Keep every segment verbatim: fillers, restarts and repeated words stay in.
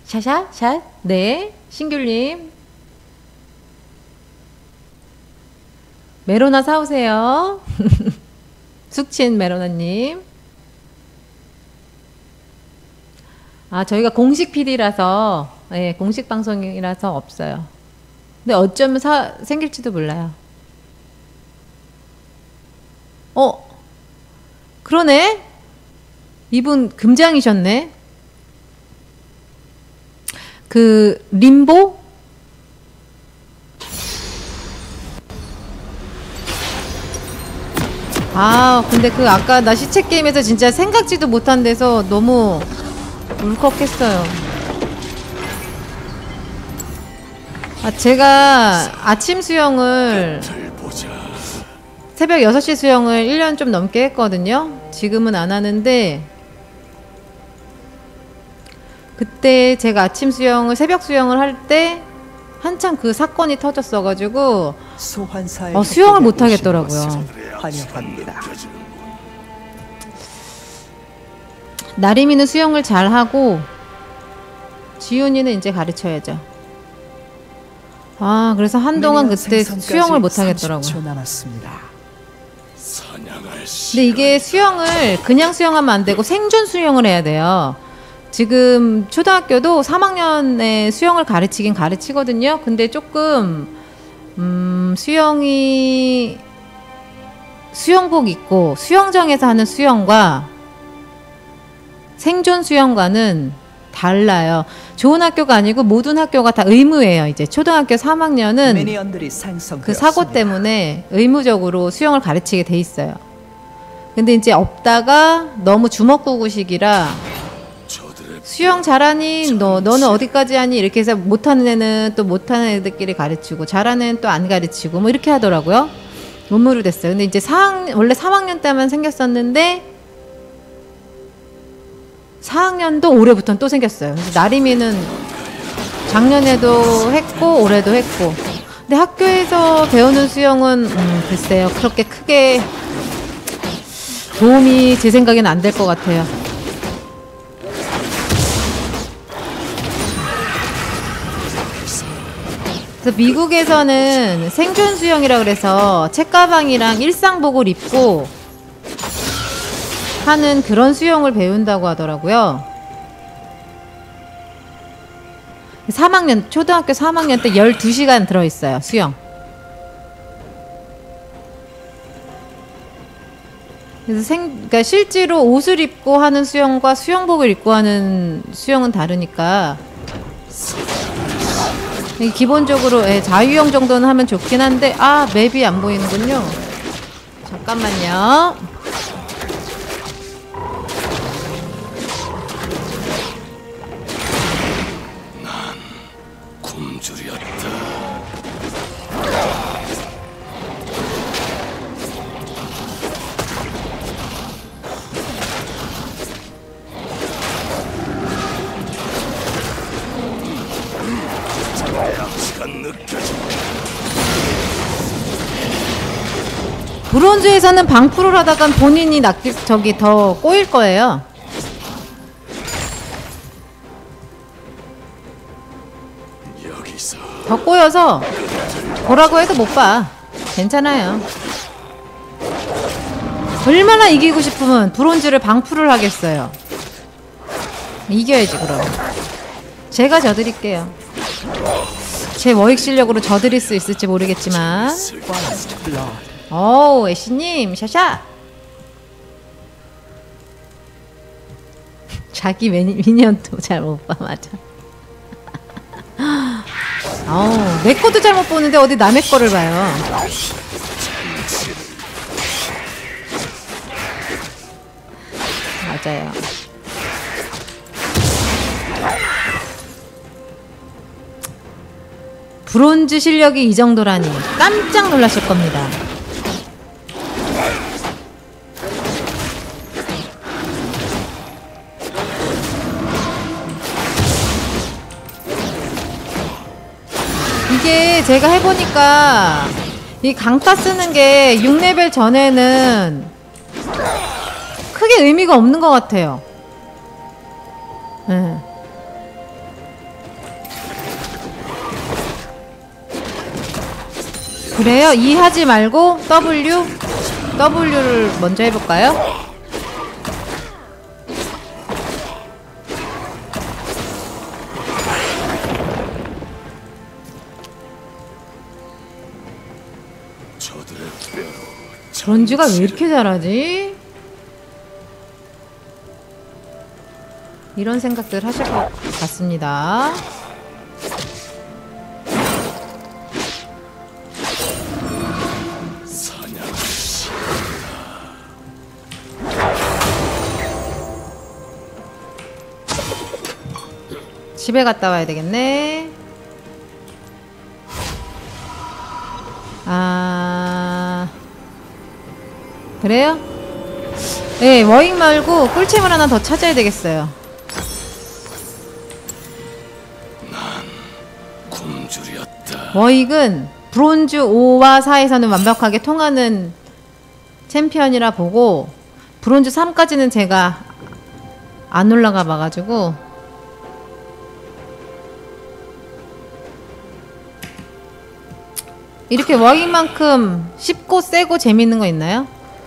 샤샤? 샷? 네. 신귤님. 메로나 사오세요. 숙친 메로나님. 아, 저희가 공식 피디라서, 예, 공식 방송이라서 없어요. 근데 어쩌면 사, 생길지도 몰라요. 어? 그러네? 이분 금장이셨네? 그, 림보? 아, 근데 그 아까 나 시체 게임에서 진짜 생각지도 못한 데서 너무 울컥했어요. 아, 제가 아침 수영을 새벽 여섯 시 수영을 일 년 좀 넘게 했거든요. 지금은 안 하는데 그때 제가 아침 수영을 새벽 수영을 할 때 한참 그 사건이 터졌어가지고 어, 수영을 못 하겠더라고요. 환영합니다. 나림이는 수영을 잘 하고 지훈이는 이제 가르쳐야죠. 아, 그래서 한동안 그때 수영을 못 하겠더라고요. 근데 이게 수영을 그냥 수영하면 안 되고 생존 수영을 해야 돼요. 지금 초등학교도 삼 학년에 수영을 가르치긴 가르치거든요. 근데 조금 음, 수영이 수영복 입고 수영장에서 하는 수영과 생존 수영과는 달라요. 좋은 학교가 아니고 모든 학교가 다 의무예요. 이제 초등학교 삼 학년은 그 사고 때문에 의무적으로 수영을 가르치게 돼 있어요. 근데 이제 없다가 너무 주먹구구식이라 수영 잘하니? 너, 너는 어디까지 하니? 이렇게 해서 못하는 애는 또 못하는 애들끼리 가르치고 잘하는 애는 또 안 가르치고 뭐 이렇게 하더라고요. 의무로 됐어요. 근데 이제 사 학년, 원래 삼 학년 때만 생겼었는데 사 학년도 올해부터는 또 생겼어요. 그래서 나림이는 작년에도 했고 올해도 했고. 근데 학교에서 배우는 수영은 음, 글쎄요. 그렇게 크게 도움이 제 생각에는 안 될 것 같아요. 그래서 미국에서는 생존 수영이라 그래서 책가방이랑 일상복을 입고 하는 그런 수영을 배운다고 하더라고요. 삼 학년, 초등학교 삼 학년 때 열두 시간 들어있어요, 수영. 그래서 생, 그러니까 실제로 옷을 입고 하는 수영과 수영복을 입고 하는 수영은 다르니까 기본적으로 예, 자유형 정도는 하면 좋긴 한데 아, 맵이 안 보이는군요. 잠깐만요. 난 굶주렸다. 브론즈에서는 방풀을 하다간 본인이 낚일 저기 더 꼬일 거예요. 여기서 더 꼬여서 보라고 해도 못 봐. 괜찮아요. 얼마나 이기고 싶으면 브론즈를 방풀을 하겠어요. 이겨야지 그럼. 제가 져드릴게요. 제 워익 실력으로 져드릴 수 있을지 모르겠지만. 어우, 애쉬님, 샤샤! 자기 미니, 미니언도 잘 못 봐, 맞아. 어우, 내 것도 잘 못 보는데 어디 남의 거를 봐요. 맞아요. 브론즈 실력이 이 정도라니 깜짝 놀라실 겁니다. 이게 제가 해보니까 이 강타 쓰는 게 육 레벨 전에는 크게 의미가 없는 것 같아요. 네. 그래요? E 하지 말고 W? W를 먼저 해볼까요? 저들의 뼈로 브론즈가 왜 이렇게 잘하지? 이런 생각들 하실 것 같습니다. 사냥을 집에 갔다 와야 되겠네. 아... 그래요? 네, 워익 말고 꿀챔을 하나 더 찾아야 되겠어요. 굶주렸다. 워익은 브론즈 오와 사에서는 완벽하게 통하는 챔피언이라 보고 브론즈 삼까지는 제가 안 올라가 봐가지고 이렇게 워익만큼 쉽고 세고 재밌는 거 있나요?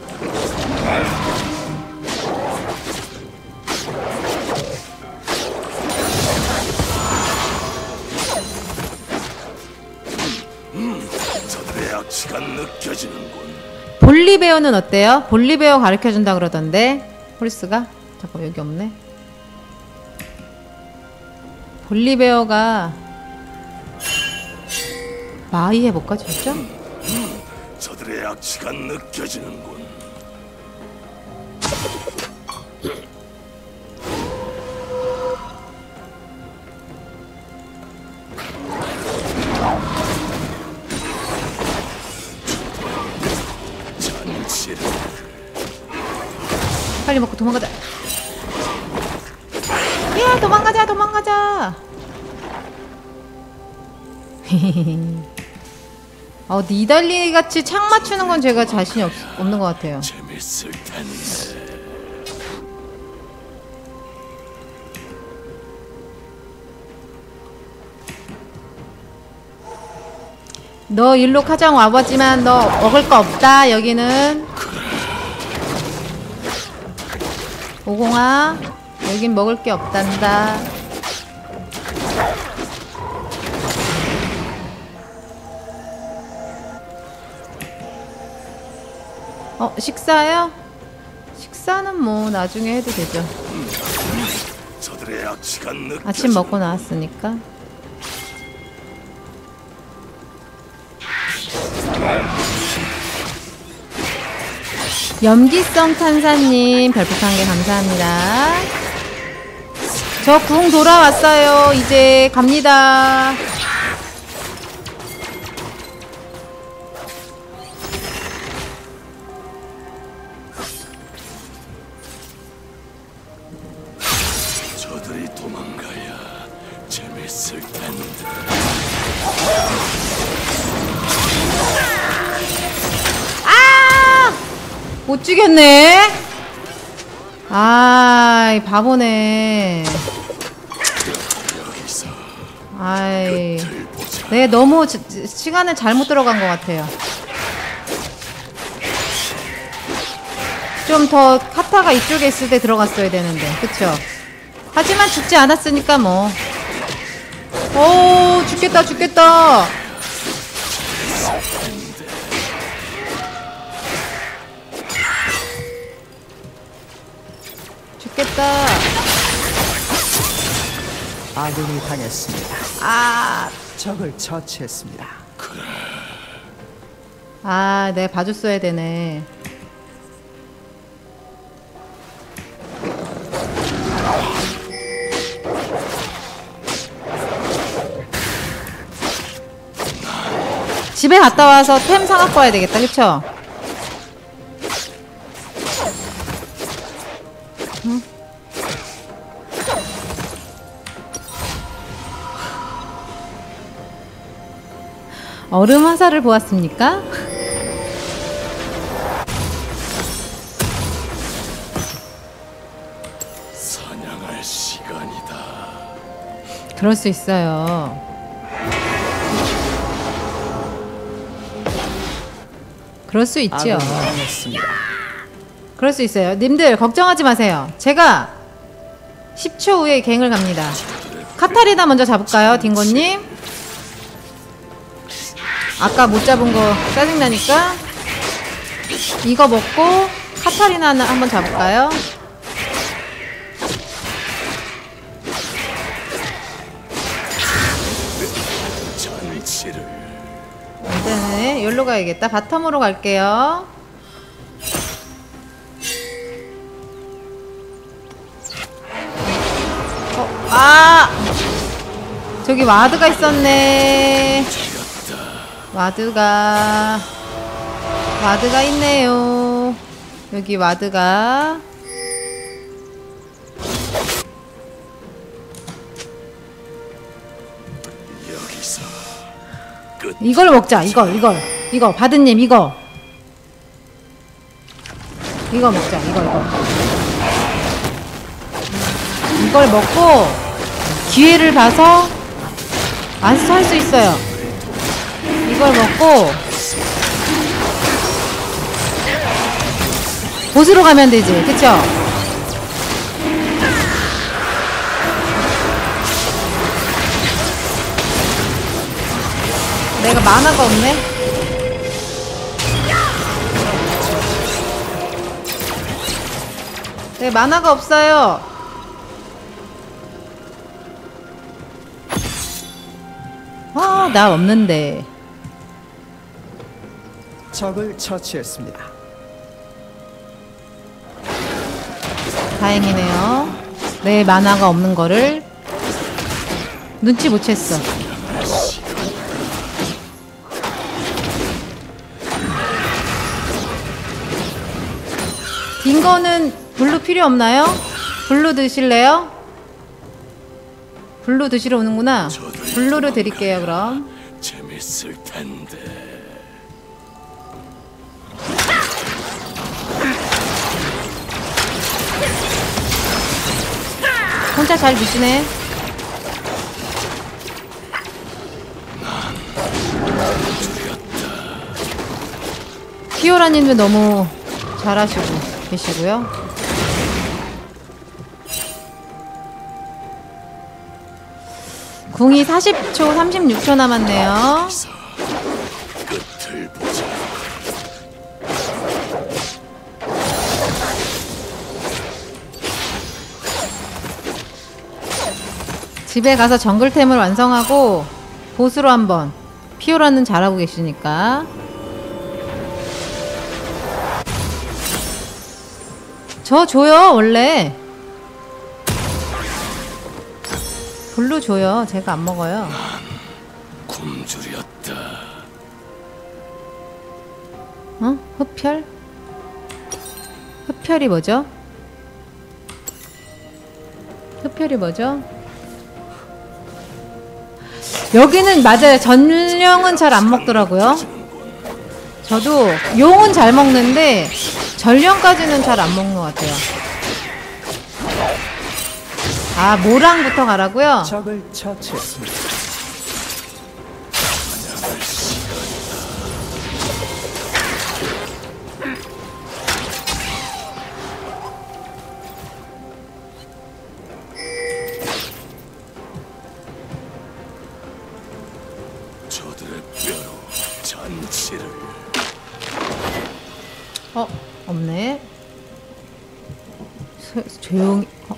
저들의 악취가 느껴지는군. 볼리베어는 어때요? 볼리베어 가르쳐준다 그러던데 홀스가? 잠깐 여기 없네. 볼리베어가 마이 해볼까 진짜? 저들의 악취가 느껴지는군. 잔치를 빨리 먹고 도망가자. 야 도망가자 도망가자. 어, 니달리 같이 창 맞추는 건 제가 자신이 없, 없는 것 같아요. 재밌을 텐데. 너 일로 가장 와보지만 너 먹을 거 없다 여기는. 오공아 여긴 먹을 게 없단다. 어 식사요? 식사는 뭐 나중에 해도 되죠. 저들의 악취가 느껴지는 아침 먹고 나왔으니까. 염기성 탄사님 별풍한 개 감사합니다. 저 궁 돌아왔어요. 이제 갑니다. 저들이 도망가야 재밌을 텐데. 아! 못 죽였네. 아, 이 바보네. 여기서 아이, 끝을 보자. 네 너무 지, 지- 시간을 잘못 들어간 것 같아요. 좀 더 카타가 이쪽에 있을 때 들어갔어야 되는데, 그쵸? 하지만 죽지 않았으니까 뭐. 오, 죽겠다, 죽겠다. 죽겠다. 아군이 당했습니다. 아, 적을 처치했습니다. 아, 내가 봐줬어야 되네. 집에 갔다 와서 템 사갖고 와야 되겠다, 그쵸? 응? 얼음 화살을 보았습니까? 사냥할 시간이다. 그럴 수 있어요. 그럴 수 있죠. 아군이 당했습니다. 그럴 수 있어요. 님들 걱정하지 마세요. 제가 십 초 후에 갱을 갑니다. 카타리나 먼저 잡을까요, 딩고님? 아까 못 잡은 거 짜증나니까 이거 먹고 카타리나 한번 잡을까요? 전치를 안되네. 여기로 가야겠다. 바텀으로 갈게요. 어, 아! 저기 와드가 있었네. 와드가 와드가 있네요. 여기 와드가 여기서 끝. 이걸 먹자. 이걸 이걸 이거 바드님 이거 이거 먹자. 이거 이거 이걸 먹고 기회를 봐서 안스 할 수 있어요. 이걸 먹고 보스로 가면 되지. 그쵸? 내가 만화가 없네. 네, 만화가 없어요. 아, 나 없는데. 적을 처치했습니다. 다행이네요. 내 만화가 없는 거를 눈치 못 챘어. 딩거는 블루 필요 없나요? 블루 드실래요? 블루 드시러 오는구나. 블루를 드릴게요, 그럼. 재밌을 텐데. 혼자 잘 드시네. 피오라님도 너무 잘하시고 계시고요. 궁이 사십 초, 삼십육 초 남았네요. 끝을 보자. 집에 가서 정글템을 완성하고 보스로 한번. 피오라는 잘하고 계시니까. 저 줘요 원래. 블루 줘요. 제가 안 먹어요. 굶주렸다. 어? 흡혈? 흡혈이 뭐죠? 흡혈이 뭐죠? 여기는 맞아요. 전령은 잘 안 먹더라고요. 저도 용은 잘 먹는데 전령까지는 잘 안 먹는 것 같아요. 아, 모랑부터 가라고요? 적을 처치했습니다. 저들의 뼈로 잔치를. 어, 없네. 소, 조용히. 어.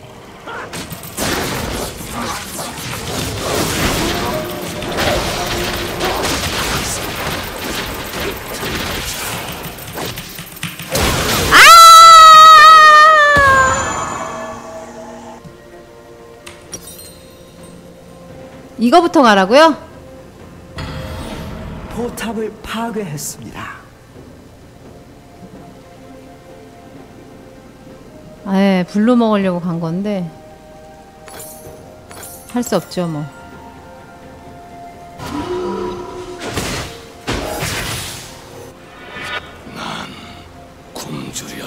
이거부터 가라고요? 포탑을 파괴했습니다. 에, 블루 먹으려고 간 건데 할 수 없죠 뭐. 난 굶주렸다.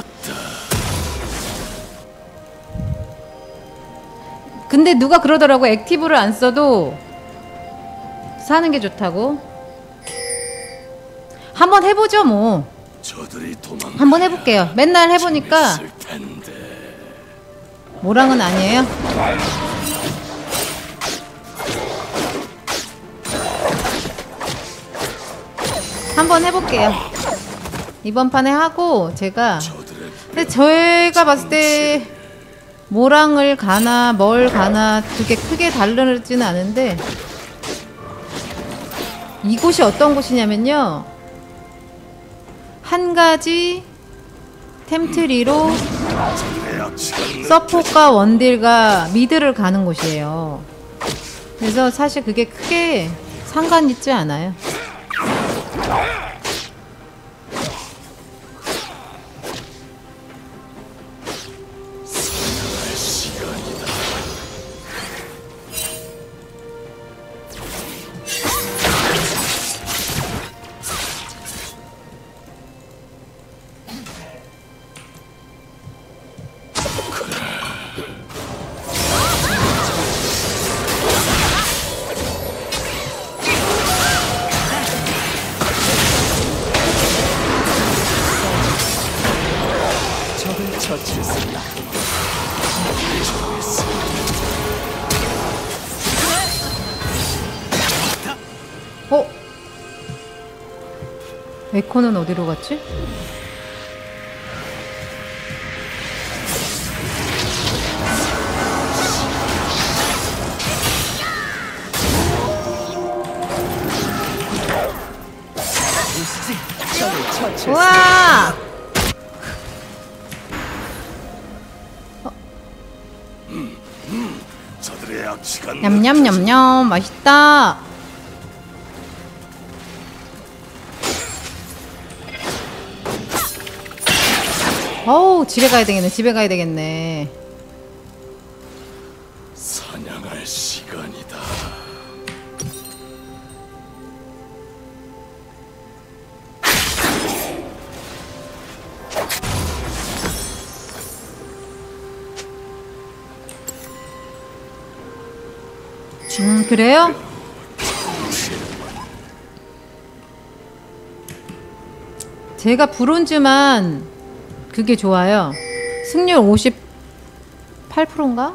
근데 누가 그러더라고. 액티브를 안 써도 사는 게 좋다고. 한번 해보죠 뭐. 저들이 도망. 한번 해볼게요. 맨날 해보니까 모랑은 아니에요. 한번 해볼게요. 이번 판에 하고 제가 근데 저희가 봤을 때 모랑을 가나 뭘 가나 그게 크게 다르지는 않은데 이곳이 어떤 곳이냐면요, 한 가지 템트리로 서포과 원딜과 미드를 가는 곳이에요. 그래서 사실 그게 크게 상관 있지 않아요. 처치했습니다. 어? 에코는 어디로 갔지? 우와! 냠냠냠냠 맛있다. 어우, 집에 가야 되겠네. 집에 가야 되겠네. 사냥할 시간이다. 음, 그래요? 제가 브론즈만 그게 좋아요. 승률 오십팔 퍼센트인가?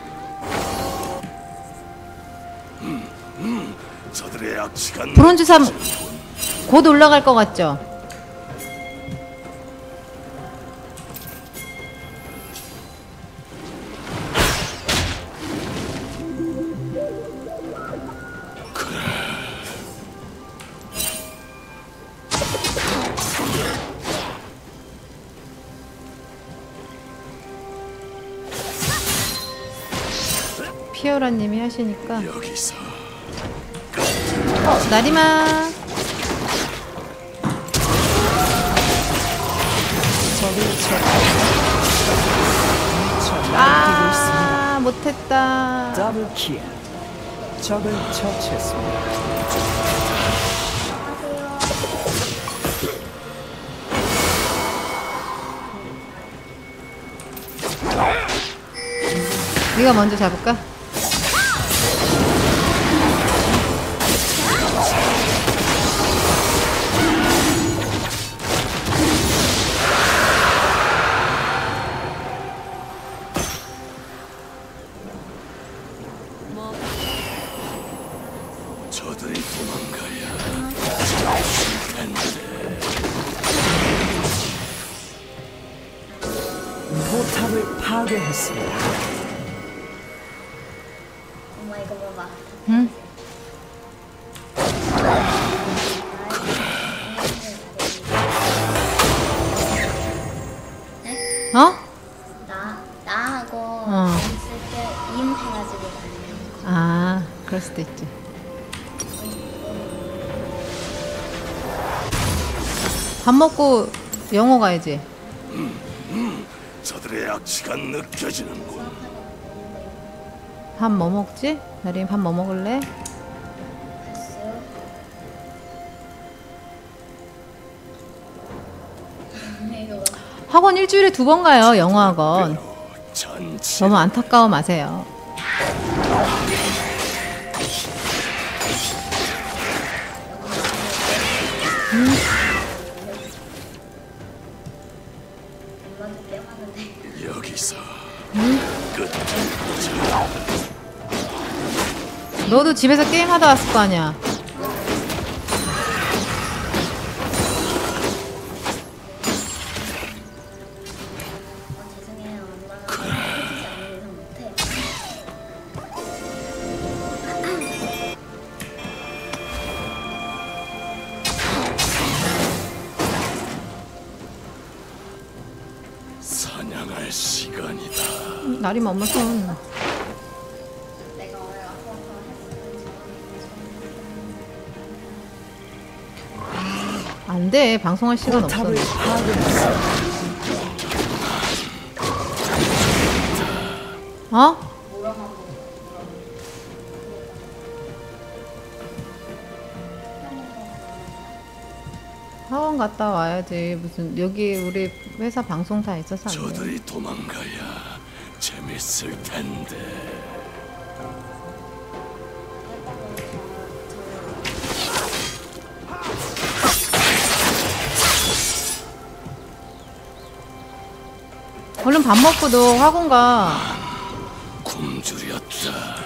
음, 음, 저들의 악취가 브론즈 삼 곧 올라갈 것 같죠? 피오라님이 하시니까. 여기서. 어, 나리마. 아, 못했다. 더블킬. 적을 처치했습니다. 네가 먼저 잡을까? 저들이 도망가야 포탑을 파괴했습니다. 엄마 이거 봐봐. 응? 어? 나 나하고 어. 있을 때 임해가지고 가는 거. 아, 그럴 수도 있지. 밥 먹고 영어 가야지. 음, 음, 저들의 악취가 느껴지는군. 밥 뭐 먹지? 나린 밥 뭐 먹을래? 봤어요? 이거 학원 일주일에 두 번 가요. 영어 학원. 전치. 너무 안타까워 마세요. 음. 너도 집에서 게임 하다 왔을 거 아니야. 어, 죄송해요. 엄마가 해주지 않는 이상 못해. 사냥할 시간이다. 날이 엄마 손. 내가 오늘 아파서 안 돼. 방송할 시간 없어. 포탑을 파괴했습니다. 어? 학원 갔다 와야지. 무슨 여기 우리 회사 방송사 있어서 안 돼. 저들이 도망가야 재밌을 텐데. 얼른 밥 먹고 너 학원 가. 굶주렸다.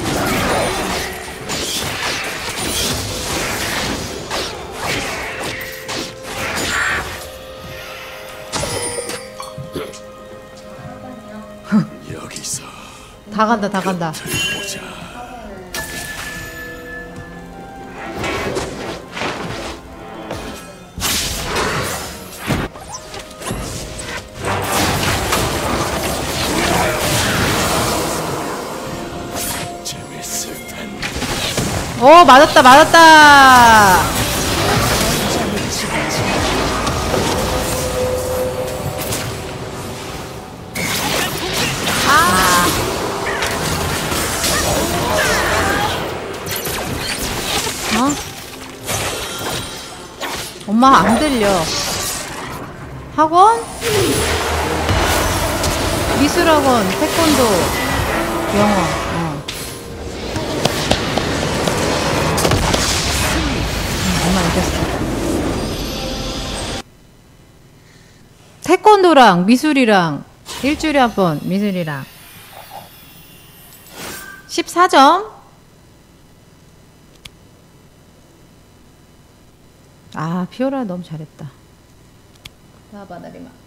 여기서 다 간다 다 간다. 보자. 재밌을 텐데. 오 맞았다 맞았다. 어? 엄마 안 들려. 학원? 미술학원, 태권도, 영어. 어. 음, 엄마 이겼어. 태권도랑 미술이랑 일주일에 한 번 미술이랑 십사 점. 아 피오라 너무 잘했다. 나봐 나리마.